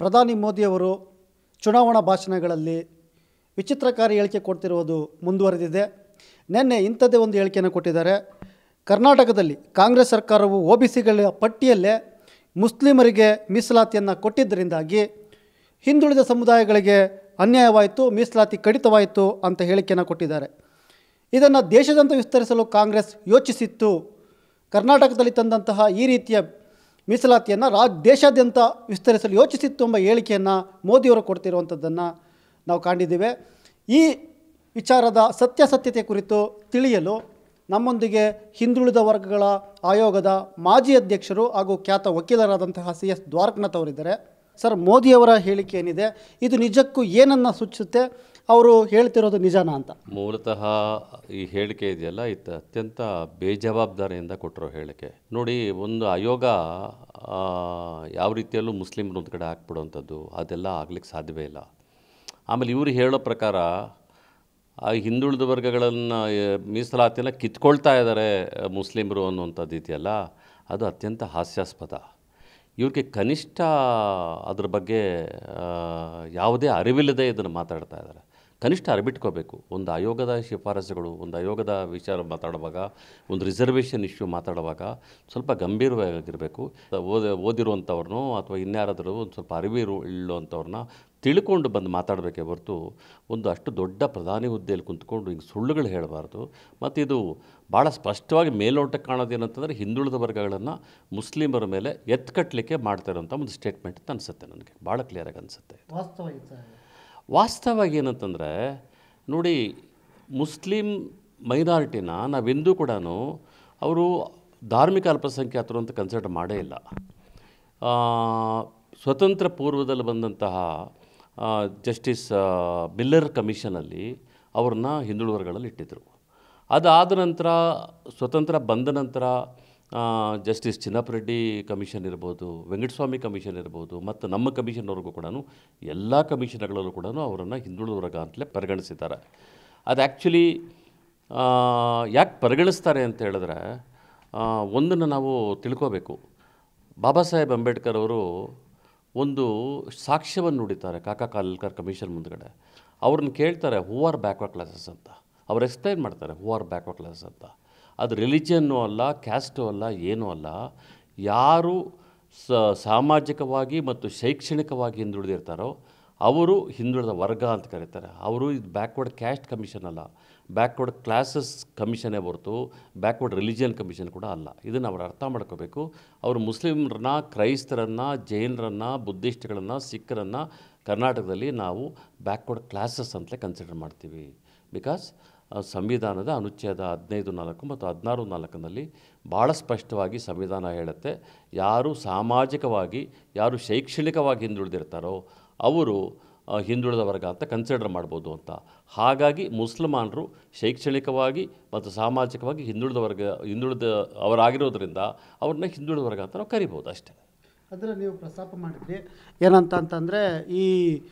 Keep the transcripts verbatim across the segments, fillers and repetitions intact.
ಪ್ರಧಾನಿ ಮೋದಿಯವರು ಚುನಾವಣಾ ಭಾಷಣಗಳಲ್ಲಿ ವಿಚಿತ್ರಕಾರಿ ಹೇಳಿಕೆ ಕೊಡ್ತಿರುವುದು ಮುಂದುವರೆದಿದೆ. ನಿನ್ನೆ ಇಂಥದ್ದೇ ಒಂದು ಹೇಳಿಕೆಯನ್ನು ಕೊಟ್ಟಿದ್ದಾರೆ. ಕರ್ನಾಟಕದಲ್ಲಿ ಕಾಂಗ್ರೆಸ್ ಸರ್ಕಾರವು ಒ ಬಿ ಸಿಗಳ ಪಟ್ಟಿಯಲ್ಲೇ ಮುಸ್ಲಿಮರಿಗೆ ಮೀಸಲಾತಿಯನ್ನು ಕೊಟ್ಟಿದ್ದರಿಂದಾಗಿ ಹಿಂದುಳಿದ ಸಮುದಾಯಗಳಿಗೆ ಅನ್ಯಾಯವಾಯಿತು, ಮೀಸಲಾತಿ ಕಡಿತವಾಯಿತು ಅಂತ ಹೇಳಿಕೆಯನ್ನು ಕೊಟ್ಟಿದ್ದಾರೆ. ಇದನ್ನು ದೇಶಾದ್ಯಂತ ವಿಸ್ತರಿಸಲು ಕಾಂಗ್ರೆಸ್ ಯೋಚಿಸಿತ್ತು. ಕರ್ನಾಟಕದಲ್ಲಿ ತಂದಂತಹ ಈ ರೀತಿಯ ಮೀಸಲಾತಿಯನ್ನು ರಾಜ್ ದೇಶಾದ್ಯಂತ ವಿಸ್ತರಿಸಲು ಯೋಚಿಸಿತ್ತು ಎಂಬ ಹೇಳಿಕೆಯನ್ನು ಮೋದಿಯವರು ಕೊಡ್ತಿರುವಂಥದ್ದನ್ನು ನಾವು ಕಂಡಿದ್ದೇವೆ. ಈ ವಿಚಾರದ ಸತ್ಯಾಸತ್ಯತೆ ಕುರಿತು ತಿಳಿಯಲು ನಮ್ಮೊಂದಿಗೆ ಹಿಂದುಳಿದ ವರ್ಗಗಳ ಆಯೋಗದ ಮಾಜಿ ಅಧ್ಯಕ್ಷರು ಹಾಗೂ ಖ್ಯಾತ ವಕೀಲರಾದಂತಹ ಸಿ ಎಸ್ ದ್ವಾರಕನಾಥ್ ಅವರಿದ್ದಾರೆ. ಸರ್, ಮೋದಿಯವರ ಹೇಳಿಕೆ ಏನಿದೆ, ಇದು ನಿಜಕ್ಕೂ ಏನನ್ನು ಸೂಚಿಸುತ್ತೆ? ಅವರು ಹೇಳ್ತಿರೋದು ನಿಜನಾ ಅಂತ? ಮೂಲತಃ ಈ ಹೇಳಿಕೆ ಇದೆಯಲ್ಲ, ಇದು ಅತ್ಯಂತ ಬೇಜವಾಬ್ದಾರಿಯಿಂದ ಕೊಟ್ಟಿರೋ ಹೇಳಿಕೆ. ನೋಡಿ, ಒಂದು ಆಯೋಗ ಯಾವ ರೀತಿಯಲ್ಲೂ ಮುಸ್ಲಿಮ್ರು ಒಂದು ಕಡೆ ಹಾಕ್ಬಿಡುವಂಥದ್ದು ಅದೆಲ್ಲ ಆಗ್ಲಿಕ್ಕೆ ಸಾಧ್ಯವೇ ಇಲ್ಲ. ಆಮೇಲೆ ಇವರು ಹೇಳೋ ಪ್ರಕಾರ ಆ ಹಿಂದುಳಿದ ವರ್ಗಗಳನ್ನು ಮೀಸಲಾತಿನ ಕಿತ್ಕೊಳ್ತಾ ಇದ್ದಾರೆ ಮುಸ್ಲಿಮರು ಅನ್ನುವಂಥದ್ದು ಇದೆಯಲ್ಲ, ಅದು ಅತ್ಯಂತ ಹಾಸ್ಯಾಸ್ಪದ. ಇವ್ರಿಗೆ ಕನಿಷ್ಠ ಅದ್ರ ಬಗ್ಗೆ ಯಾವುದೇ ಅರಿವಿಲ್ಲದೆ ಇದನ್ನು ಮಾತಾಡ್ತಾ ಇದ್ದಾರೆ. ಕನಿಷ್ಠ ಅರಿಬಿಟ್ಕೋಬೇಕು. ಒಂದು ಆಯೋಗದ ಶಿಫಾರಸುಗಳು, ಒಂದು ಆಯೋಗದ ವಿಚಾರ ಮಾತಾಡುವಾಗ, ಒಂದು ರಿಸರ್ವೇಷನ್ ಇಶ್ಯೂ ಮಾತಾಡುವಾಗ ಸ್ವಲ್ಪ ಗಂಭೀರವಾಗಿರಬೇಕು. ಓದ ಓದಿರುವಂಥವ್ರನ್ನೋ ಅಥವಾ ಇನ್ಯಾರಾದರೂ ಒಂದು ಸ್ವಲ್ಪ ಅರಿವಿರು ಇಳ್ಳುವಂಥವ್ರನ್ನ ತಿಳ್ಕೊಂಡು ಬಂದು ಮಾತಾಡಬೇಕೇ ಹೊರತು ಒಂದು ಅಷ್ಟು ದೊಡ್ಡ ಪ್ರಧಾನಿ ಹುದ್ದೆಯಲ್ಲಿ ಕುಂತ್ಕೊಂಡು ಹಿಂಗೆ ಸುಳ್ಳುಗಳು ಹೇಳಬಾರ್ದು. ಮತ್ತು ಇದು ಭಾಳ ಸ್ಪಷ್ಟವಾಗಿ ಮೇಲ್ನೋಟಕ್ಕೆ ಕಾಣೋದೇನಂತಂದರೆ ಹಿಂದುಳಿದ ವರ್ಗಗಳನ್ನು ಮುಸ್ಲಿಮರ ಮೇಲೆ ಎತ್ಕಟ್ಟಲಿಕ್ಕೆ ಮಾಡ್ತಾಯಿರೋಂಥ ಒಂದು ಸ್ಟೇಟ್ಮೆಂಟ್ ಅಂತ ಅನಿಸುತ್ತೆ. ನನಗೆ ಭಾಳ ಕ್ಲಿಯರಾಗಿ ಅನಿಸುತ್ತೆ. ವಾಸ್ತವವಾಗಿ ಏನಂತಂದರೆ, ನೋಡಿ, ಮುಸ್ಲಿಂ ಮೈನಾರಿಟಿನ ನಾವೆಂದೂ ಕೂಡ ಅವರು ಧಾರ್ಮಿಕ ಅಲ್ಪಸಂಖ್ಯಾತರು ಅಂತ ಕನ್ಸಿಡರ್ ಮಾಡೇ ಇಲ್ಲ. ಸ್ವತಂತ್ರ ಪೂರ್ವದಲ್ಲಿ ಬಂದಂತಹ ಜಸ್ಟಿಸ್ ಮಿಲ್ಲರ್ ಕಮಿಷನಲ್ಲಿ ಅವ್ರನ್ನ ಹಿಂದುಳಿದ ವರ್ಗಗಳಲ್ಲಿ ಇಟ್ಟಿದ್ದರು. ಅದಾದ ನಂತರ ಸ್ವತಂತ್ರ ಬಂದ ನಂತರ ಜಸ್ಟಿಸ್ ಚಿನ್ನಪ್ಪರೆಡ್ಡಿ ಕಮಿಷನ್ ಇರ್ಬೋದು, ವೆಂಕಟಸ್ವಾಮಿ ಕಮಿಷನ್ ಇರ್ಬೋದು, ಮತ್ತು ನಮ್ಮ ಕಮಿಷನ್ವರೆಗೂ ಕೂಡ ಎಲ್ಲ ಕಮಿಷನ್ಗಳಲ್ಲೂ ಕೂಡ ಅವರನ್ನು ಹಿಂದುಳಿದ ವರ್ಗ ಅಂತಲೇ ಪರಿಗಣಿಸಿದ್ದಾರೆ. ಅದು ಆ್ಯಕ್ಚುಲಿ ಯಾಕೆ ಪರಿಗಣಿಸ್ತಾರೆ ಅಂತ ಹೇಳಿದ್ರೆ, ಒಂದನ್ನು ನಾವು ತಿಳ್ಕೋಬೇಕು. ಬಾಬಾ ಸಾಹೇಬ್ ಅಂಬೇಡ್ಕರ್ ಅವರು ಒಂದು ಸಾಕ್ಷ್ಯವನ್ನು ನುಡಿತಾರೆ ಕಾಕಾ ಕಾಲೇಲ್ಕರ್ ಕಮಿಷನ್ ಮುಂದ್ಗಡೆ. ಅವ್ರನ್ನ ಕೇಳ್ತಾರೆ, ಹೂ ಆರ್ ಬ್ಯಾಕ್ವರ್ಡ್ ಕ್ಲಾಸಸ್ ಅಂತ. ಅವ್ರು ಎಕ್ಸ್ಪ್ಲೈನ್ ಮಾಡ್ತಾರೆ ಹೂ ಆರ್ ಬ್ಯಾಕ್ವರ್ಡ್ ಕ್ಲಾಸಸ್ ಅಂತ. ಅದು ರಿಲಿಜನ್ನು ಅಲ್ಲ, ಕ್ಯಾಸ್ಟು ಅಲ್ಲ, ಏನೂ ಅಲ್ಲ. ಯಾರು ಸಾಮಾಜಿಕವಾಗಿ ಮತ್ತು ಶೈಕ್ಷಣಿಕವಾಗಿ ಹಿಂದುಳಿದಿರ್ತಾರೋ ಅವರು ಹಿಂದುಳಿದ ವರ್ಗ ಅಂತ ಕರೀತಾರೆ. ಅವರು ಇದು ಬ್ಯಾಕ್ವರ್ಡ್ ಕ್ಯಾಸ್ಟ್ ಕಮಿಷನ್ ಅಲ್ಲ, ಬ್ಯಾಕ್ವರ್ಡ್ ಕ್ಲಾಸಸ್ ಕಮಿಷನ್ನೇ ಹೊರತು ಬ್ಯಾಕ್ವರ್ಡ್ ರಿಲಿಜಿಯನ್ ಕಮಿಷನ್ ಕೂಡ ಅಲ್ಲ. ಇದನ್ನು ಅವರು ಅರ್ಥ ಮಾಡ್ಕೋಬೇಕು. ಅವರು ಮುಸ್ಲಿಮ್ರನ್ನ, ಕ್ರೈಸ್ತರನ್ನು, ಜೈನರನ್ನು, ಬುದ್ಧಿಸ್ಟ್ಗಳನ್ನು, ಸಿಖ್ಖರನ್ನು ಕರ್ನಾಟಕದಲ್ಲಿ ನಾವು ಬ್ಯಾಕ್ವರ್ಡ್ ಕ್ಲಾಸಸ್ ಅಂತಲೇ ಕನ್ಸಿಡರ್ ಮಾಡ್ತೀವಿ. ಬಿಕಾಸ್ ಸಂವಿಧಾನದ ಅನುಚ್ಛೇದ ಹದಿನೈದು ನಾಲ್ಕು ಮತ್ತು ಹದಿನಾರು ನಾಲ್ಕನಲ್ಲಿ ಭಾಳ ಸ್ಪಷ್ಟವಾಗಿ ಸಂವಿಧಾನ ಹೇಳುತ್ತೆ, ಯಾರು ಸಾಮಾಜಿಕವಾಗಿ, ಯಾರು ಶೈಕ್ಷಣಿಕವಾಗಿ ಹಿಂದುಳಿದಿರ್ತಾರೋ ಅವರು ಹಿಂದುಳಿದ ವರ್ಗ ಅಂತ ಕನ್ಸಿಡರ್ ಮಾಡ್ಬೋದು ಅಂತ. ಹಾಗಾಗಿ ಮುಸಲ್ಮಾನರು ಶೈಕ್ಷಣಿಕವಾಗಿ ಮತ್ತು ಸಾಮಾಜಿಕವಾಗಿ ಹಿಂದುಳಿದ ವರ್ಗ ಹಿಂದುಳಿದ ಅವರಾಗಿರೋದ್ರಿಂದ ಅವ್ರನ್ನ ಹಿಂದುಳಿದ ವರ್ಗ ಅಂತ ನಾವು ಕರಿಬೋದು ಅಷ್ಟೇ. ಅದರ ನೀವು ಪ್ರಸ್ತಾಪ ಮಾಡಿದ್ರಿ ಏನಂತ ಅಂತಂದರೆ, ಈ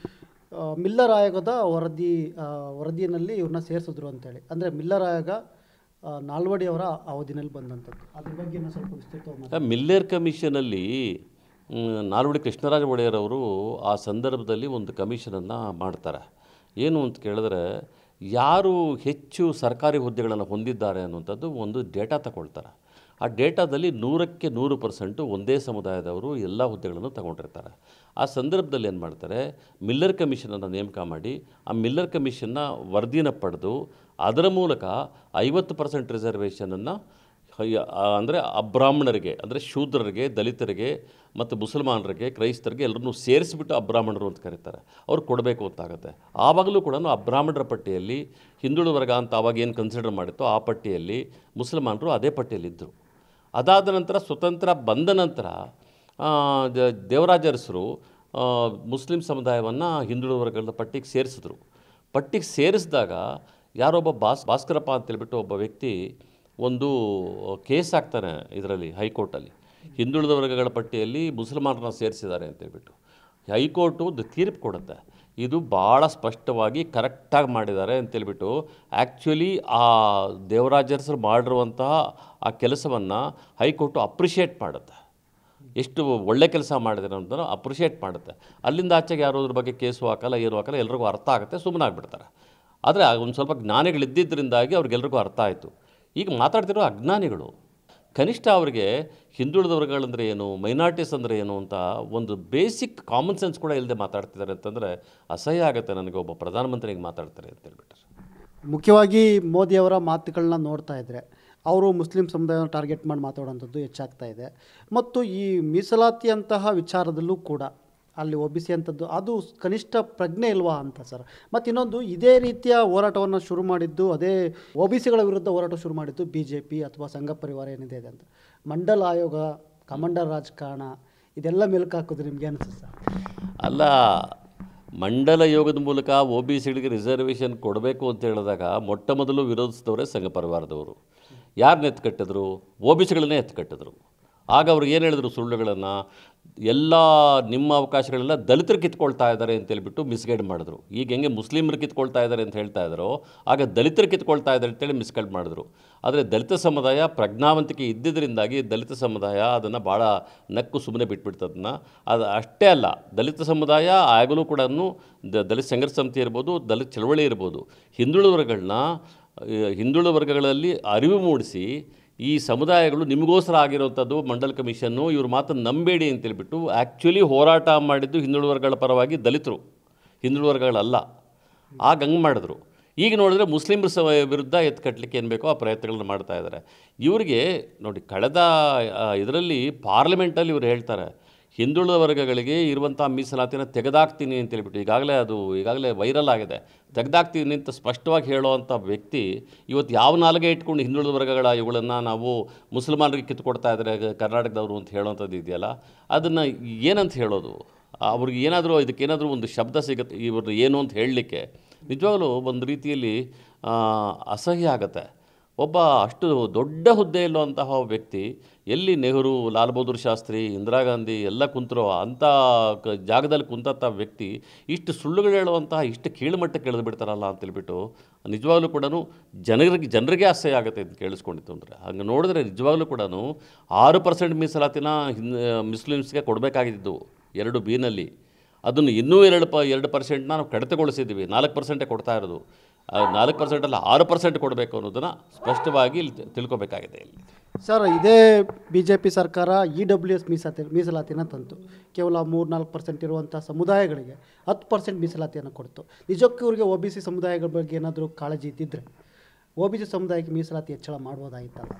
ಮಿಲ್ಲರ್ ಆಯೋಗದ ವರದಿ ವರದಿಯಲ್ಲಿ ಇವ್ರನ್ನ ಸೇರಿಸಿದ್ರು ಅಂತೇಳಿ. ಅಂದರೆ ಮಿಲ್ಲರ್ ಆಯೋಗ ನಾಲ್ವಡಿಯವರ ಅವಧಿನಲ್ಲಿ ಬಂದಂಥದ್ದು. ಅದ್ರ ಬಗ್ಗೆ ಇನ್ನೂ ಸ್ವಲ್ಪ ವಿಸ್ತೃತ. ಮಿಲ್ಲರ್ ಕಮಿಷನಲ್ಲಿ ನಾಲ್ವಡಿ ಕೃಷ್ಣರಾಜ ಒಡೆಯರ್ ಅವರು ಆ ಸಂದರ್ಭದಲ್ಲಿ ಒಂದು ಕಮಿಷನನ್ನು ಮಾಡ್ತಾರೆ. ಏನು ಅಂತ ಕೇಳಿದ್ರೆ, ಯಾರು ಹೆಚ್ಚು ಸರ್ಕಾರಿ ಹುದ್ದೆಗಳನ್ನು ಹೊಂದಿದ್ದಾರೆ ಅನ್ನುವಂಥದ್ದು ಒಂದು ಡೇಟಾ ತಗೊಳ್ತಾರೆ. ಆ ಡೇಟಾದಲ್ಲಿ ನೂರಕ್ಕೆ ನೂರು ಪರ್ಸೆಂಟು ಒಂದೇ ಸಮುದಾಯದವರು ಎಲ್ಲ ಹುದ್ದೆಗಳನ್ನು ತಗೊಂಡಿರ್ತಾರೆ. ಆ ಸಂದರ್ಭದಲ್ಲಿ ಏನು ಮಾಡ್ತಾರೆ, ಮಿಲ್ಲರ್ ಕಮಿಷನನ್ನು ನೇಮಕ ಮಾಡಿ ಆ ಮಿಲ್ಲರ್ ಕಮಿಷನ್ನ ವರದಿನ ಪಡೆದು ಅದರ ಮೂಲಕ ಐವತ್ತು ಪರ್ಸೆಂಟ್ ರಿಸರ್ವೇಷನನ್ನು ಅಂದರೆ ಅಬ್ರಾಹ್ಮಣರಿಗೆ, ಅಂದರೆ ಶೂದ್ರರಿಗೆ, ದಲಿತರಿಗೆ ಮತ್ತು ಮುಸಲ್ಮಾನರಿಗೆ, ಕ್ರೈಸ್ತರಿಗೆ ಎಲ್ಲರನ್ನೂ ಸೇರಿಸಿಬಿಟ್ಟು ಅಬ್ರಾಹ್ಮಣರು ಅಂತ ಕರೀತಾರೆ, ಅವ್ರು ಕೊಡಬೇಕು ಅಂತಾಗುತ್ತೆ. ಆವಾಗಲೂ ಕೂಡ ಅಬ್ರಾಹ್ಮಣರ ಪಟ್ಟಿಯಲ್ಲಿ ಹಿಂದುಳಿದ ವರ್ಗ ಅಂತ ಆವಾಗ ಏನು ಕನ್ಸಿಡರ್ ಮಾಡಿತ್ತೋ ಆ ಪಟ್ಟಿಯಲ್ಲಿ ಮುಸಲ್ಮಾನರು ಅದೇ ಪಟ್ಟಿಯಲ್ಲಿದ್ದರು. ಅದಾದ ನಂತರ ಸ್ವತಂತ್ರ ಬಂದ ನಂತರ ದೇವರಾಜ ಅರಸರು ಮುಸ್ಲಿಂ ಸಮುದಾಯವನ್ನು ಹಿಂದುಳಿದ ವರ್ಗದ ಪಟ್ಟಿಗೆ ಸೇರಿಸಿದ್ರು. ಪಟ್ಟಿಗೆ ಸೇರಿಸಿದಾಗ ಯಾರೊಬ್ಬ ಬಾಸ್ ಭಾಸ್ಕರಪ್ಪ ಅಂತೇಳ್ಬಿಟ್ಟು ಒಬ್ಬ ವ್ಯಕ್ತಿ ಒಂದು ಕೇಸ್ ಹಾಕ್ತಾನೆ ಇದರಲ್ಲಿ, ಹೈಕೋರ್ಟಲ್ಲಿ. ಹಿಂದುಳಿದ ವರ್ಗಗಳ ಪಟ್ಟಿಯಲ್ಲಿ ಮುಸಲ್ಮಾನರನ್ನ ಸೇರಿಸಿದ್ದಾರೆ ಅಂತೇಳ್ಬಿಟ್ಟು ಹೈಕೋರ್ಟು ಒಂದು ತೀರ್ಪು ಕೊಡುತ್ತೆ. ಇದು ಭಾಳ ಸ್ಪಷ್ಟವಾಗಿ ಕರೆಕ್ಟಾಗಿ ಮಾಡಿದ್ದಾರೆ ಅಂತೇಳ್ಬಿಟ್ಟು ಆ್ಯಕ್ಚುಲಿ ಆ ದೇವರಾಜ ಅರಸರು ಮಾಡಿರುವಂತಹ ಆ ಕೆಲಸವನ್ನು ಹೈಕೋರ್ಟು ಅಪ್ರಿಷಿಯೇಟ್ ಮಾಡುತ್ತೆ. ಎಷ್ಟು ಒಳ್ಳೆ ಕೆಲಸ ಮಾಡಿದ್ದಾರೆ ಅಂತ ಅಪ್ರಿಷಿಯೇಟ್ ಮಾಡುತ್ತೆ. ಅಲ್ಲಿಂದ ಆಚೆಗೆ ಯಾರು ಅದ್ರ ಬಗ್ಗೆ ಕೇಸು ಹಾಕಲ್ಲ, ಏನು ಹಾಕಲ್ಲ, ಎಲ್ರಿಗೂ ಅರ್ಥ ಆಗುತ್ತೆ, ಸುಮ್ಮನೆ ಆಗಿಬಿಡ್ತಾರೆ. ಆದರೆ ಒಂದು ಸ್ವಲ್ಪ ಜ್ಞಾನಿಗಳಿದ್ದಿದ್ದರಿಂದಾಗಿ ಅವ್ರಿಗೆಲ್ರಿಗೂ ಅರ್ಥ ಆಯಿತು. ಈಗ ಮಾತಾಡ್ತಿರೋ ಅಜ್ಞಾನಿಗಳು. ಕನಿಷ್ಠ ಅವರಿಗೆ ಹಿಂದುಳಿದ ವರ್ಗಗಳಂದರೆ ಏನು, ಮೈನಾರಿಟೀಸ್ ಅಂದರೆ ಏನು ಅಂತ ಒಂದು ಬೇಸಿಕ್ ಕಾಮನ್ ಸೆನ್ಸ್ ಕೂಡ ಇಲ್ಲದೆ ಮಾತಾಡ್ತಿದ್ದಾರೆ ಅಂತಂದರೆ ಅಸಹ್ಯ ಆಗುತ್ತೆ ನನಗೆ. ಒಬ್ಬ ಪ್ರಧಾನಮಂತ್ರಿಗೆ ಮಾತಾಡ್ತಾರೆ ಅಂತ ಹೇಳ್ಬಿಟ್ರೆ. ಮುಖ್ಯವಾಗಿ ಮೋದಿಯವರ ಮಾತುಗಳನ್ನ ನೋಡ್ತಾ ಇದ್ದರೆ ಅವರು ಮುಸ್ಲಿಂ ಸಮುದಾಯವನ್ನು ಟಾರ್ಗೆಟ್ ಮಾಡಿ ಮಾತಾಡೋಂಥದ್ದು ಹೆಚ್ಚಾಗ್ತಾ ಇದೆ. ಮತ್ತು ಈ ಮೀಸಲಾತಿಯಂತಹ ವಿಚಾರದಲ್ಲೂ ಕೂಡ ಅಲ್ಲಿ ಒ ಬಿ ಸಿ ಅಂಥದ್ದು ಅದು ಕನಿಷ್ಠ ಪ್ರಜ್ಞೆ ಇಲ್ವಾ ಅಂತ ಸರ್. ಮತ್ತು ಇನ್ನೊಂದು, ಇದೇ ರೀತಿಯ ಹೋರಾಟವನ್ನು ಶುರು ಮಾಡಿದ್ದು, ಅದೇ ಒ ಬಿ ಸಿಗಳ ವಿರುದ್ಧ ಹೋರಾಟ ಶುರು ಮಾಡಿದ್ದು ಬಿ ಜೆ ಪಿ ಅಥವಾ ಸಂಘ ಪರಿವಾರ ಏನಿದೆ ಇದೆ ಅಂತ. ಮಂಡಲ ಆಯೋಗ, ಕಮಾಂಡರ್ ರಾಜಕಾರಣ ಇದೆಲ್ಲ ಮೆಲುಕು ಹಾಕೋದು ನಿಮಗೆ ಅನಿಸುತ್ತೆ ಸರ್? ಅಲ್ಲ, ಮಂಡಲ ಯೋಗದ ಮೂಲಕ ಒ ಬಿ ಸಿಗಳಿಗೆ ರಿಸರ್ವೇಷನ್ ಕೊಡಬೇಕು ಅಂತ ಹೇಳಿದಾಗ ಮೊಟ್ಟ ಮೊದಲು ವಿರೋಧಿಸಿದವರೇ ಸಂಘ ಪರಿವಾರದವರು. ಯಾರನ್ನ ಎತ್ಕಟ್ಟಿದ್ರು? O B ಸಿಗಳನ್ನೇ ಎತ್ಕಟ್ಟಿದ್ರು. ಆಗ ಅವ್ರು ಏನು ಹೇಳಿದ್ರು ಸುಳ್ಳುಗಳನ್ನು, ಎಲ್ಲ ನಿಮ್ಮ ಅವಕಾಶಗಳೆಲ್ಲ ದಲಿತರು ಕಿತ್ಕೊಳ್ತಾ ಇದ್ದಾರೆ ಅಂತೇಳ್ಬಿಟ್ಟು ಮಿಸ್ಗೈಡ್ ಮಾಡಿದ್ರು. ಈಗ ಹೆಂಗೆ ಮುಸ್ಲಿಮರು ಕಿತ್ಕೊಳ್ತಾ ಇದ್ದಾರೆ ಅಂತ ಹೇಳ್ತಾ ಇದ್ದಾರೋ ಆಗ ದಲಿತರು ಕಿತ್ಕೊಳ್ತಾ ಇದ್ದಾರೆ ಅಂತೇಳಿ ಮಿಸ್ಗೈಡ್ ಮಾಡಿದ್ರು. ಆದರೆ ದಲಿತ ಸಮುದಾಯ ಪ್ರಜ್ಞಾವಂತಿಕೆ ಇದ್ದಿದ್ದರಿಂದಾಗಿ ದಲಿತ ಸಮುದಾಯ ಅದನ್ನು ಭಾಳ ನಕ್ಕು ಸುಮ್ಮನೆ ಬಿಟ್ಬಿಡ್ತದನ್ನ. ಅದು ಅಷ್ಟೇ ಅಲ್ಲ, ದಲಿತ ಸಮುದಾಯ ಆಗಲೂ ಕೂಡ ದಲಿತ ಸಂಘರ್ಷ ಸಮಿತಿ ಇರ್ಬೋದು, ದಲಿತ ಚಳವಳಿ ಇರ್ಬೋದು, ಹಿಂದುಳಿದ ವರ್ಗಗಳನ್ನ ಹಿಂದುಳಿದ ವರ್ಗಗಳಲ್ಲಿ ಅರಿವು ಮೂಡಿಸಿ ಈ ಸಮುದಾಯಗಳು ನಿಮಗೋಸ್ಕರ ಆಗಿರೋಂಥದ್ದು ಮಂಡಲ್ ಕಮಿಷನ್ನು, ಇವ್ರ ಮಾತನ್ನು ನಂಬೇಡಿ ಅಂತೇಳ್ಬಿಟ್ಟು ಆ್ಯಕ್ಚುಲಿ ಹೋರಾಟ ಮಾಡಿದ್ದು ಹಿಂದುಳಿದ ವರ್ಗಗಳ ಪರವಾಗಿ ದಲಿತರು, ಹಿಂದುಳಿದ ವರ್ಗಗಳಲ್ಲ. ಆಗ ಹಂಗೆ ಮಾಡಿದ್ರು. ಈಗ ನೋಡಿದ್ರೆ ಮುಸ್ಲಿಮ್ರ ಸ ವಿರುದ್ಧ ಎತ್ಕಟ್ಟಲಿಕ್ಕೆ ಏನು ಬೇಕೋ ಆ ಪ್ರಯತ್ನಗಳನ್ನ ಮಾಡ್ತಾ ಇದ್ದಾರೆ. ಇವರಿಗೆ ನೋಡಿ, ಕಳೆದ ಇದರಲ್ಲಿ ಪಾರ್ಲಿಮೆಂಟಲ್ಲಿ ಇವರು ಹೇಳ್ತಾರೆ ಹಿಂದುಳಿದ ವರ್ಗಗಳಿಗೆ ಇರುವಂಥ ಮೀಸಲಾತಿನ ತೆಗೆದಾಕ್ತೀನಿ ಅಂತೇಳ್ಬಿಟ್ಟು. ಈಗಾಗಲೇ ಅದು ಈಗಾಗಲೇ ವೈರಲ್ ಆಗಿದೆ. ತೆಗೆದಾಕ್ತೀನಿ ಅಂತ ಸ್ಪಷ್ಟವಾಗಿ ಹೇಳೋವಂಥ ವ್ಯಕ್ತಿ ಇವತ್ತು ಯಾವ ನಾಲ್ಗೆ ಇಟ್ಕೊಂಡು ಹಿಂದುಳಿದ ವರ್ಗಗಳ ಇವುಗಳನ್ನು ನಾವು ಮುಸಲ್ಮಾನರಿಗೆ ಕಿತ್ತುಕೊಡ್ತಾ ಇದ್ದಾರೆ ಕರ್ನಾಟಕದವರು ಅಂತ ಹೇಳೋವಂಥದ್ದು ಇದೆಯಲ್ಲ, ಅದನ್ನು ಏನಂತ ಹೇಳೋದು? ಅವ್ರಿಗೆ ಏನಾದರೂ ಇದಕ್ಕೇನಾದರೂ ಒಂದು ಶಬ್ದ ಸಿಗುತ್ತೆ ಇವ್ರದ್ದು ಏನು ಅಂತ ಹೇಳಲಿಕ್ಕೆ. ನಿಜವಾಗಲೂ ಒಂದು ರೀತಿಯಲ್ಲಿ ಅಸಹ್ಯ ಆಗುತ್ತೆ. ಒಬ್ಬ ಅಷ್ಟು ದೊಡ್ಡ ಹುದ್ದೆಯಲ್ಲುವಂತಹ ವ್ಯಕ್ತಿ, ಎಲ್ಲಿ ನೆಹರು, ಲಾಲ್ ಬಹದ್ದೂರ್ ಶಾಸ್ತ್ರಿ, ಇಂದಿರಾ ಗಾಂಧಿ ಎಲ್ಲ ಕುಂತರೋ ಅಂಥ ಕ ಜಾಗದಲ್ಲಿ ಕುಂತಂಥ ವ್ಯಕ್ತಿ ಇಷ್ಟು ಸುಳ್ಳುಗಳು ಹೇಳುವಂತಹ ಇಷ್ಟು ಕೀಳುಮಟ್ಟಕ್ಕೆ ಇಳಿದು ಬಿಡ್ತಾರಲ್ಲ ಅಂತೇಳ್ಬಿಟ್ಟು ನಿಜವಾಗ್ಲೂ ಕೂಡ ಜನರಿಗೆ ಜನರಿಗೆ ಅಸಹ್ಯ ಆಗುತ್ತೆ ಅಂತ ಕೇಳಿಸ್ಕೊಂಡಿತ್ತು. ಅಂದರೆ ಹಂಗೆ ನೋಡಿದ್ರೆ ನಿಜವಾಗ್ಲೂ ಕೂಡ ಆರು ಪರ್ಸೆಂಟ್ ಮೀಸಲಾತಿನ ಹಿನ್ ಮುಸ್ಲಿಮ್ಸ್ಗೆ ಕೊಡಬೇಕಾಗಿದ್ದು ಎರಡು ಬಿನಲ್ಲಿ, ಅದನ್ನು ಇನ್ನೂ ಎರಡು ಪ ಎರಡು ಪರ್ಸೆಂಟ್ನ ನಾವು ಕಡಿತಗೊಳಿಸಿದ್ದೀವಿ. ನಾಲ್ಕು ಪರ್ಸೆಂಟೇ ಕೊಡ್ತಾ ಇರೋದು. ನಾಲ್ಕು ಪರ್ಸೆಂಟ್ ಅಲ್ಲ, ಆರು ಪರ್ಸೆಂಟ್ ಕೊಡಬೇಕು ಅನ್ನೋದನ್ನು ಸ್ಪಷ್ಟವಾಗಿ ಇಲ್ಲಿ ತಿಳ್ಕೊಬೇಕಾಗಿದೆ. ಇಲ್ಲಿ ಸರ್, ಇದೇ ಬಿ ಜೆ ಪಿ ಸರ್ಕಾರ ಇ ಡಬ್ಲ್ಯೂ ಎಸ್ ಮೀಸಲಾತಿ ಮೀಸಲಾತಿನ ತಂತು. ಕೇವಲ ಮೂರು ನಾಲ್ಕು ಪರ್ಸೆಂಟ್ ಇರುವಂಥ ಸಮುದಾಯಗಳಿಗೆ ಹತ್ತು ಪರ್ಸೆಂಟ್ ಮೀಸಲಾತಿಯನ್ನು ಕೊಡ್ತು. ನಿಜಕ್ಕೂ ಇವರಿಗೆ ಒ ಬಿ ಸಿ ಸಮುದಾಯಗಳ ಬಗ್ಗೆ ಏನಾದರೂ ಕಾಳಜಿ ಇದ್ದಿದ್ದರೆ ಒ ಬಿ ಸಿ ಸಮುದಾಯಕ್ಕೆ ಮೀಸಲಾತಿ ಹೆಚ್ಚಳ ಮಾಡ್ಬೋದಾಗಿತ್ತಲ್ಲ?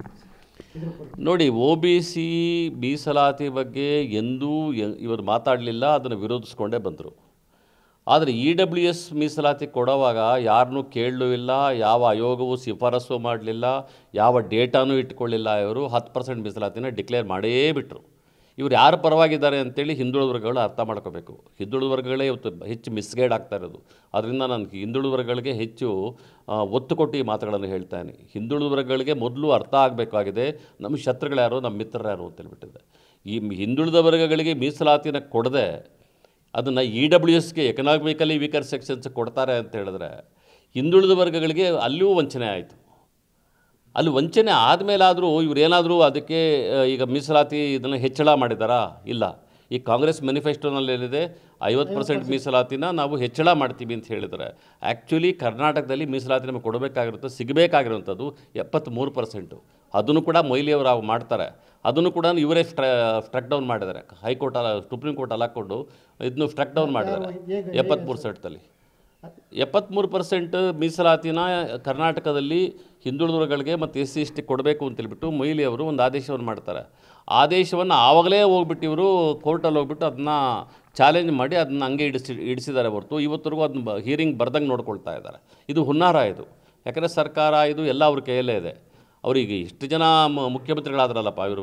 ನೋಡಿ, ಒ ಬಿ ಸಿ ಮೀಸಲಾತಿ ಬಗ್ಗೆ ಎಂದೂ ಇವರು ಮಾತಾಡಲಿಲ್ಲ, ಅದನ್ನು ವಿರೋಧಿಸ್ಕೊಂಡೇ ಬಂದರು. ಆದರೆ ಇ ಡಬ್ಲ್ಯೂ ಎಸ್ ಮೀಸಲಾತಿ ಕೊಡುವಾಗ ಯಾರನ್ನೂ ಕೇಳಲೂ ಇಲ್ಲ, ಯಾವ ಆಯೋಗವೂ ಶಿಫಾರಸು ಮಾಡಲಿಲ್ಲ, ಯಾವ ಡೇಟಾನೂ ಇಟ್ಕೊಳ್ಳಿಲ್ಲ. ಇವರು ಹತ್ತು ಪರ್ಸೆಂಟ್ ಮೀಸಲಾತಿನ ಡಿಕ್ಲೇರ್ ಮಾಡೇ ಬಿಟ್ಟರು. ಇವರು ಯಾರು ಪರವಾಗಿದ್ದಾರೆ ಅಂತೇಳಿ ಹಿಂದುಳಿದ ವರ್ಗಗಳು ಅರ್ಥ ಮಾಡ್ಕೋಬೇಕು. ಹಿಂದುಳಿದ ವರ್ಗಗಳೇ ಇವತ್ತು ಹೆಚ್ಚು ಮಿಸ್ಗೈಡ್ ಆಗ್ತಾ ಇರೋದು. ಅದರಿಂದ ನಾನು ಹಿಂದುಳಿದ ವರ್ಗಗಳಿಗೆ ಹೆಚ್ಚು ಒತ್ತು ಕೊಟ್ಟು ಈ ಮಾತುಗಳನ್ನು ಹೇಳ್ತಾನೆ. ಹಿಂದುಳಿದ ವರ್ಗಗಳಿಗೆ ಮೊದಲು ಅರ್ಥ ಆಗಬೇಕಾಗಿದೆ ನಮ್ಮ ಶತ್ರುಗಳು ಯಾರು, ನಮ್ಮ ಮಿತ್ರರು ಯಾರು ಅಂತೇಳ್ಬಿಟ್ಟಿದೆ. ಈ ಹಿಂದುಳಿದ ವರ್ಗಗಳಿಗೆ ಮೀಸಲಾತಿನ ಕೊಡದೆ ಅದನ್ನು ಇ ಡಬ್ಲ್ಯೂ ಎಸ್ಗೆ ಎಕನಾಮಿಕಲಿ ವೀಕರ್ ಸೆಕ್ಷನ್ಸ್ ಕೊಡ್ತಾರೆ ಅಂತ ಹೇಳಿದ್ರೆ ಹಿಂದುಳಿದ ವರ್ಗಗಳಿಗೆ ಅಲ್ಲಿಯೂ ವಂಚನೆ ಆಯಿತು. ಅಲ್ಲಿ ವಂಚನೆ ಆದಮೇಲಾದರೂ ಇವರೇನಾದರೂ ಅದಕ್ಕೆ ಈಗ ಮೀಸಲಾತಿ ಇದನ್ನು ಹೆಚ್ಚಳ ಮಾಡಿದಾರಾ? ಇಲ್ಲ. ಈ ಕಾಂಗ್ರೆಸ್ ಮ್ಯಾನಿಫೆಸ್ಟೋನಲ್ಲಿ ಏನಿದೆ, ಐವತ್ತು ಪರ್ಸೆಂಟ್ ಮೀಸಲಾತಿನ ನಾವು ಹೆಚ್ಚಳ ಮಾಡ್ತೀವಿ ಅಂತ ಹೇಳಿದರೆ, ಆ್ಯಕ್ಚುಲಿ ಕರ್ನಾಟಕದಲ್ಲಿ ಮೀಸಲಾತಿ ನಮಗೆ ಕೊಡಬೇಕಾಗಿರುತ್ತೆ, ಸಿಗಬೇಕಾಗಿರುವಂಥದ್ದು ಎಪ್ಪತ್ತ್ಮೂರು ಪರ್ಸೆಂಟು. ಅದನ್ನು ಕೂಡ ಮೊಯ್ಲಿಯವರು ಮಾಡ್ತಾರೆ. ಅದನ್ನು ಕೂಡ ಇವರೇ ಸ್ಟ್ರ ಸ್ಟ್ರಕ್ ಡೌನ್ ಮಾಡಿದ್ದಾರೆ. ಹೈಕೋರ್ಟ್ ಅಲ್ಲ, ಸುಪ್ರೀಂ ಕೋರ್ಟ್ ಅಲ್ಲಿ ಹಾಕ್ಕೊಂಡು ಇದನ್ನು ಸ್ಟ್ರಕ್ ಡೌನ್ ಮಾಡಿದ್ದಾರೆ. ಎಪ್ಪತ್ತ್ಮೂರು ಪರ್ಸೆಂಟಲ್ಲಿ ಎಪ್ಪತ್ತ್ಮೂರು ಪರ್ಸೆಂಟ್ ಮೀಸಲಾತಿನ ಕರ್ನಾಟಕದಲ್ಲಿ ಹಿಂದುಳಿದವರುಗಳಿಗೆ ಮತ್ತು ಎಸ್ ಸಿ ಎಸ್ ಟಿ ಕೊಡಬೇಕು ಅಂತೇಳ್ಬಿಟ್ಟು ಮೊಯ್ಲಿ ಅವರು ಒಂದು ಆದೇಶವನ್ನು ಮಾಡ್ತಾರೆ. ಆದೇಶವನ್ನು ಆವಾಗಲೇ ಹೋಗ್ಬಿಟ್ಟು ಇವರು ಕೋರ್ಟಲ್ಲಿ ಹೋಗ್ಬಿಟ್ಟು ಅದನ್ನ ಚಾಲೆಂಜ್ ಮಾಡಿ ಅದನ್ನ ಹಂಗೆ ಇಡಿಸಿ ಇಡಿಸಿದ್ದಾರೆ ಹೊರತು ಇವತ್ತರೆಗೂ ಅದನ್ನ ಹಿಯರಿಂಗ್ ಬರ್ದಂಗೆ ನೋಡ್ಕೊಳ್ತಾ ಇದ್ದಾರೆ. ಇದು ಹುನ್ನಾರ. ಇದು ಯಾಕಂದರೆ ಸರ್ಕಾರ ಇದು ಎಲ್ಲ ಅವ್ರ ಕೈಯಲ್ಲೇ ಇದೆ. ಅವರಿಗೆ ಇಷ್ಟು ಜನ ಮುಖ್ಯಮಂತ್ರಿಗಳಾದ್ರಲ್ಲಪ್ಪ, ಇವರು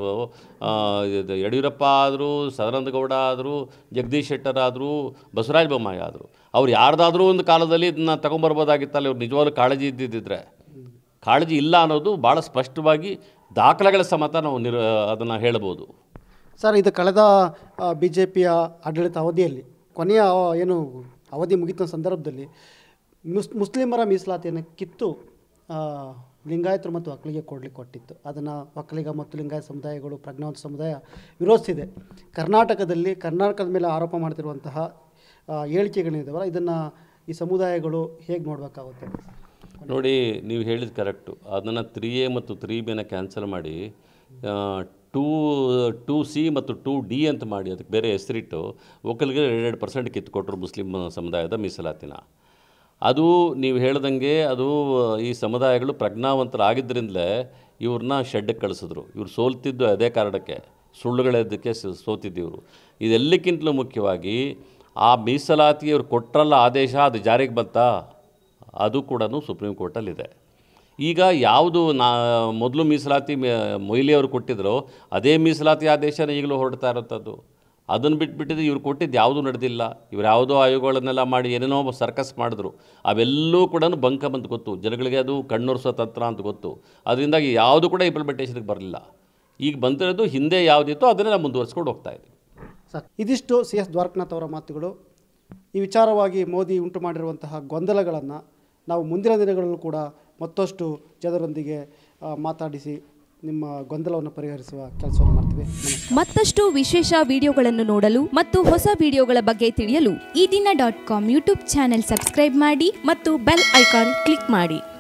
ಯಡಿಯೂರಪ್ಪ ಆದರೂ, ಸದಾನಂದ ಗೌಡ ಆದರೂ, ಜಗದೀಶ್ ಶೆಟ್ಟರ್ ಆದರೂ, ಬಸವರಾಜ ಬೊಮ್ಮಾಯಿ ಆದರು. ಅವ್ರು ಯಾರ್ದಾದ್ರೂ ಒಂದು ಕಾಲದಲ್ಲಿ ಇದನ್ನ ತೊಗೊಂಬರ್ಬೋದಾಗಿತ್ತಲ್ಲ. ಇವ್ರು ನಿಜವಾಗ್ಲೂ ಕಾಳಜಿ ಇದ್ದಿದ್ದರೆ. ಕಾಳಜಿ ಇಲ್ಲ ಅನ್ನೋದು ಭಾಳ ಸ್ಪಷ್ಟವಾಗಿ ದಾಖಲೆಗಳ ಸಮೇತ ನಾವು ನಿರ್ ಅದನ್ನು ಹೇಳ್ಬೋದು. ಸರ್, ಇದು ಕಳೆದ ಬಿ ಜೆ ಪಿಯ ಆಡಳಿತ ಅವಧಿಯಲ್ಲಿ ಕೊನೆಯ ಏನು ಅವಧಿ ಮುಗಿದ ಸಂದರ್ಭದಲ್ಲಿ ಮುಸ್ ಮುಸ್ಲಿಮರ ಮೀಸಲಾತಿಯನ್ನು ಕಿತ್ತು ಲಿಂಗಾಯತರು ಮತ್ತು ಒಕ್ಕಲಿಗೆ ಕೊಡಲಿಕ್ಕೆ ಕೊಟ್ಟಿತ್ತು. ಅದನ್ನು ಒಕ್ಕಲಿಗ ಮತ್ತು ಲಿಂಗಾಯತ ಸಮುದಾಯಗಳು, ಪ್ರಜ್ಞಾವಂತ ಸಮುದಾಯ ವಿರೋಧಿಸಿದೆ. ಕರ್ನಾಟಕದಲ್ಲಿ ಕರ್ನಾಟಕದ ಮೇಲೆ ಆರೋಪ ಮಾಡ್ತಿರುವಂತಹ ಹೇಳಿಕೆಗಳಿದ್ದಾವಲ್ಲ, ಇದನ್ನು ಈ ಸಮುದಾಯಗಳು ಹೇಗೆ ನೋಡಬೇಕಾಗುತ್ತೆ? ನೋಡಿ, ನೀವು ಹೇಳಿದ ಕರೆಕ್ಟು. ಅದನ್ನು ತ್ರೀ ಎ ಮತ್ತು ತ್ರೀ ಬಿನ ಕ್ಯಾನ್ಸಲ್ ಮಾಡಿ ಟೂ ಟೂ ಸಿ ಮತ್ತು ಟೂ ಡಿ ಅಂತ ಮಾಡಿ ಅದಕ್ಕೆ ಬೇರೆ ಹೆಸರಿಟ್ಟು ಒಕ್ಕಲಿಗೆ ಎರಡೆರಡು ಪರ್ಸೆಂಟ್ ಕಿತ್ತುಕೊಟ್ರು ಮುಸ್ಲಿಂ ಸಮುದಾಯದ ಮೀಸಲಾತಿನ. ಅದು ನೀವು ಹೇಳ್ದಂಗೆ ಅದು ಈ ಸಮುದಾಯಗಳು ಪ್ರಜ್ಞಾವಂತರಾಗಿದ್ದರಿಂದಲೇ ಇವ್ರನ್ನ ಶೆಡ್ಗೆ ಕಳಿಸಿದ್ರು. ಇವ್ರು ಸೋಲ್ತಿದ್ದು ಅದೇ ಕಾರಣಕ್ಕೆ, ಸುಳ್ಳುಗಳದ್ದಕ್ಕೆ ಸೋತಿದ್ದಿವರು. ಇದೆಲ್ಲಕ್ಕಿಂತಲೂ ಮುಖ್ಯವಾಗಿ ಆ ಮೀಸಲಾತಿ ಇವ್ರು ಕೊಟ್ಟರಲ್ಲ ಆದೇಶ, ಅದು ಜಾರಿಗೆ ಬಂತಾ, ಅದು ಕೂಡ ಸುಪ್ರೀಂ ಕೋರ್ಟಲ್ಲಿದೆ. ಈಗ ಯಾವುದು ನಾ ಮೊದಲು ಮೀಸಲಾತಿ ಮೊಯ್ಲಿಯವರು ಕೊಟ್ಟಿದ್ರು ಅದೇ ಮೀಸಲಾತಿ ಆದೇಶನ ಈಗಲೂ ಹೊರಡ್ತಾ ಇರೋಂಥದ್ದು. ಅದನ್ನು ಬಿಟ್ಬಿಟ್ಟಿದ್ದು ಇವ್ರು ಕೊಟ್ಟಿದ್ದು ಯಾವುದೂ ನಡೆದಿಲ್ಲ. ಇವ್ರು ಯಾವುದೋ ಆಯೋಗಗಳನ್ನೆಲ್ಲ ಮಾಡಿ ಏನೇನೋ ಸರ್ಕಸ್ ಮಾಡಿದ್ರು. ಅವೆಲ್ಲೂ ಕೂಡ ಬಂಕ ಬಂದು ಗೊತ್ತು ಜನಗಳಿಗೆ, ಅದು ಕಣ್ಣೊರೆಸೋ ತಂತ್ರ ಅಂತ ಗೊತ್ತು. ಅದರಿಂದಾಗಿ ಯಾವುದು ಕೂಡ ಇಂಪ್ಲಿಮೆಂಟೇಷನ್ಗೆ ಬರಲಿಲ್ಲ. ಈಗ ಬಂದಿರೋದು ಹಿಂದೆ ಯಾವುದಿತ್ತೋ ಅದನ್ನೇ ನಾವು ಮುಂದುವರಿಸ್ಕೊಂಡು ಹೋಗ್ತಾ ಇದ್ದೀವಿ. ಸರ್, ಇದಿಷ್ಟು ಸಿ ಎಸ್ ದ್ವಾರಕನಾಥ್ ಅವರ ಮಾತುಗಳು. ಈ ವಿಚಾರವಾಗಿ ಮೋದಿ ಉಂಟು ಮಾಡಿರುವಂತಹ ಗೊಂದಲಗಳನ್ನು ನಾವು ಮುಂದಿನ ದಿನಗಳಲ್ಲೂ ಕೂಡ ಮತ್ತಷ್ಟು ಜನರೊಂದಿಗೆ ಮಾತಾಡಿಸಿ ನಿಮ್ಮ ಗೊಂದಲವನ್ನು ಪರಿಹರಿಸುವ ಕೆಲಸವನ್ನು ಮಾಡ್ತೀವಿ. ಮತ್ತಷ್ಟು ವಿಶೇಷ ವಿಡಿಯೋಗಳನ್ನು ನೋಡಲು ಮತ್ತು ಹೊಸ ವಿಡಿಯೋಗಳ ಬಗ್ಗೆ ತಿಳಿಯಲು ಈ ದಿನ dot com YouTube channel subscribe ಮಾಡಿ ಮತ್ತು ಬೆಲ್ ಐಕಾನ್ ಕ್ಲಿಕ್ ಮಾಡಿ.